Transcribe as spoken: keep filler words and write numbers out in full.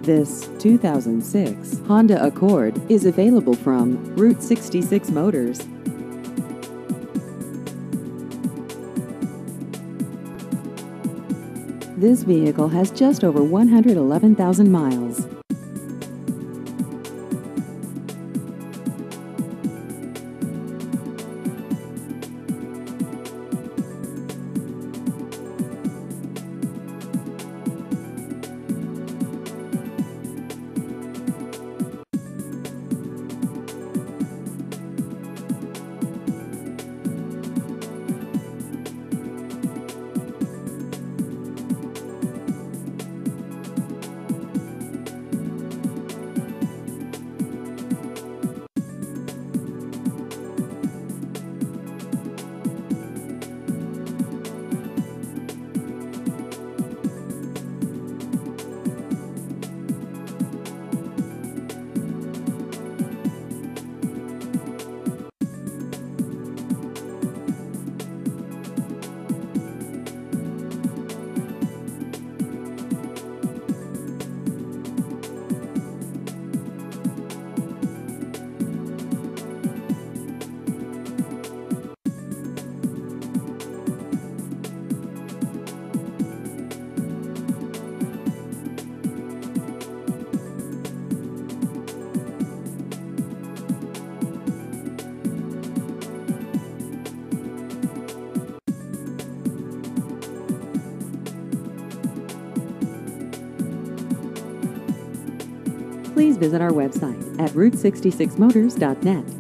This two thousand six Honda Accord is available from Route sixty-six Motors. This vehicle has just over one hundred eleven thousand miles. Please visit our website at route sixty-six motors dot net.